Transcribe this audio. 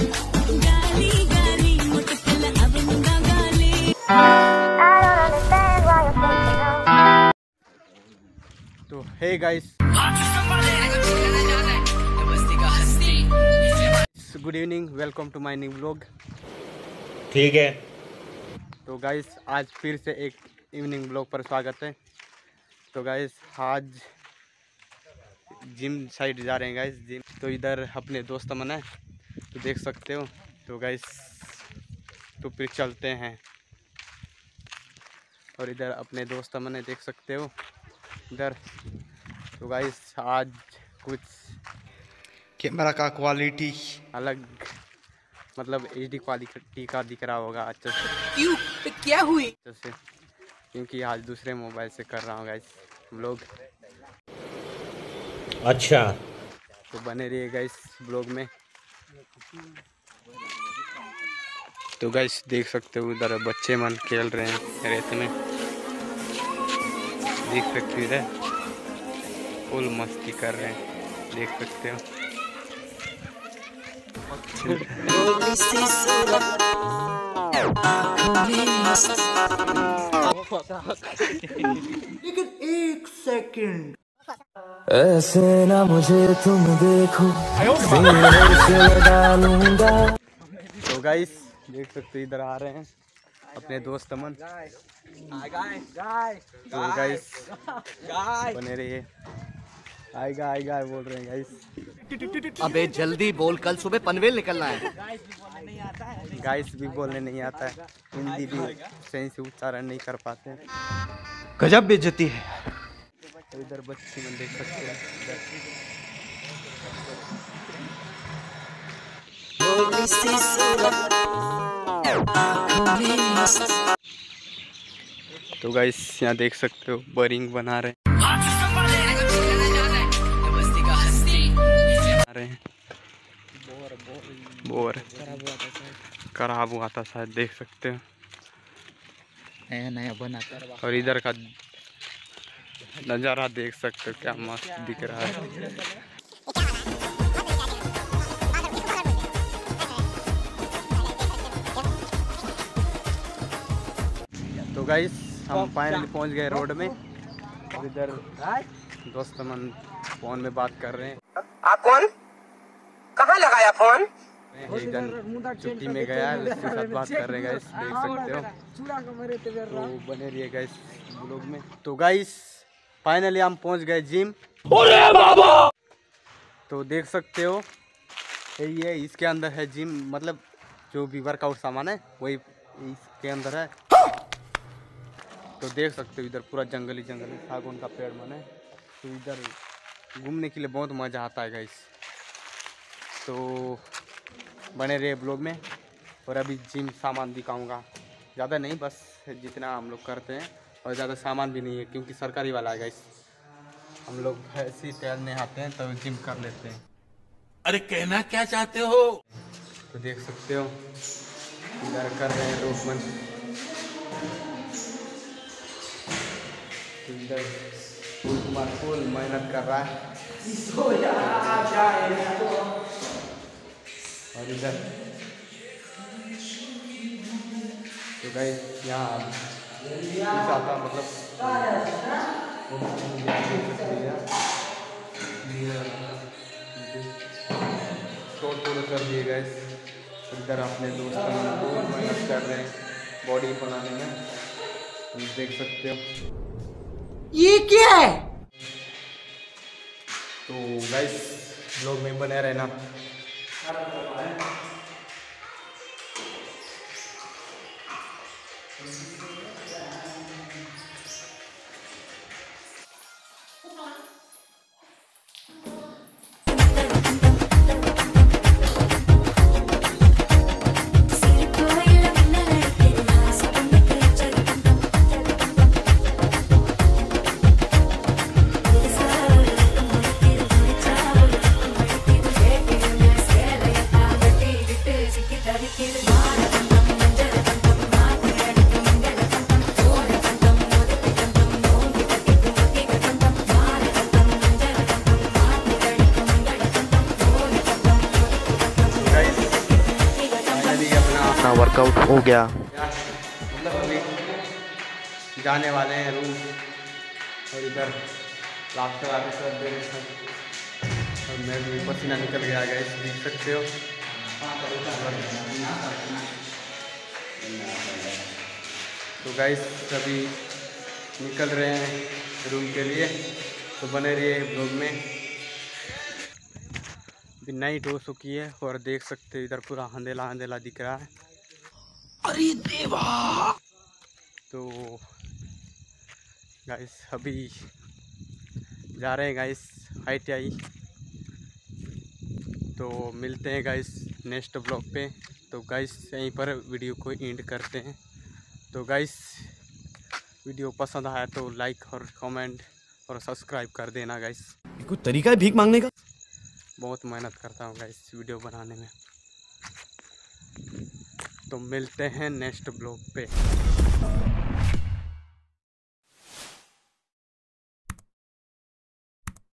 तो hey guys, good evening, welcome to my new vlog. ठीक है। तो गाइस आज फिर से एक इवनिंग व्लॉग पर स्वागत है। तो गाइस आज जिम साइड जा रहे हैं गाइस, जिम। तो इधर अपने दोस्त मन है, तो देख सकते हो। तो गाइस तो फिर चलते हैं। और इधर अपने दोस्त मन है, देख सकते हो इधर। तो गाइस आज कुछ कैमरा का क्वालिटी अलग, मतलब HD क्वालिटी का दिख रहा होगा अच्छे से। क्यों? तो क्या हुई? अच्छे से, क्योंकि आज दूसरे मोबाइल से कर रहा हूँ गाइस व्लॉग। अच्छा, तो बने रहिए गाइस ब्लॉग में। तो गाइस देख सकते हो उधर बच्चे मन खेल रहे हैं रेत में, देख सकते हो इधर फुल मस्ती कर रहे हैं, देख सकते हो। लेकिन एक सेकंड, ऐसे ना मुझे तुम देखो, से लगा लूंगा। तो गाइस देख सकते हो इधर आ रहे हैं अपने दोस्त मन। तो गाइस बने रहिए। आएगा बोल रहे हैं गाइस। अबे जल्दी बोल, कल सुबह पनवेल निकलना है। गाइस भी बोलने नहीं आता है, हिंदी भी सही से उच्चारण नहीं कर पाते। गजब बेइज्जती है। तो इधर बच्चे मन देख सकते हैं तो गाइस यहाँ देख सकते हो बोरिंग बना रहे हैं। बोर खराब हुआ था शायद, देख सकते हो। नया बनाता। और इधर का नज़ारा देख सकते हो, क्या मस्त दिख रहा है। तो गाइस हम फाइनली पहुंच गए रोड में। और इधर दोस्त मन फोन में बात कर रहे हैं। आप कौन? कहाँ लगाया फोन? इधर छुट्टी में गया है, उसके साथ बात कर रहे हैं गाइस, देख सकते हो। तो बने रहिए गाइस ब्लॉग में। तो गाइस फाइनली हम पहुंच गए जिम। तो देख सकते हो ये इसके अंदर है जिम, मतलब जो भी वर्कआउट सामान है वही इसके अंदर है। तो देख सकते हो इधर पूरा जंगली सागौन का पेड़ मन है। तो इधर घूमने के लिए बहुत मज़ा आता है गाइस। तो बने रहे ब्लॉग में। और अभी जिम सामान दिखाऊंगा, ज़्यादा नहीं, बस जितना हम लोग करते हैं। और ज़्यादा सामान भी नहीं है क्योंकि सरकारी वाला है गाइस। हम लोग ऐसे ही टहलने आते हैं तो जिम कर लेते हैं। अरे कहना क्या चाहते हो? तो देख सकते हो इधर कर रहे हैं लोग मन। तो इधर फुल मेहनत कर रहा है। और इधर तो गाइस यहाँ आता, मतलब छोड़ कर दिए गाइस। इधर अपने दोस्त मेहनत कर रहे हैं बॉडी बनाने में, देख सकते हो। ये क्या है? तो गाइस ब्लॉग में बने रहना। वर्कआउट हो गया। मतलब अभी जाने वाले हैं रूम, और इधर लास्ट आगे सब दे रहे हैं, और मैं भी पसीना निकल गया गाइस, देख सकते हो। तो गाइस अभी निकल रहे हैं रूम के लिए, तो बने रहिए ब्लॉग में। अभी नाइट हो चुकी है और देख सकते हो इधर पूरा अंधेला अंधेला दिख रहा है। अरे देवा। तो गाइस अभी जा रहे हैं गाइस ITI। तो मिलते हैं गाइस नेक्स्ट ब्लॉग पे। तो गाइस यहीं पर वीडियो को एंड करते हैं। तो गाइस वीडियो पसंद आया तो लाइक और कमेंट और सब्सक्राइब कर देना गाइस। कोई तरीका है भीख मांगने का? बहुत मेहनत करता हूँ गाइस वीडियो बनाने में। तो मिलते हैं नेक्स्ट ब्लॉग पे।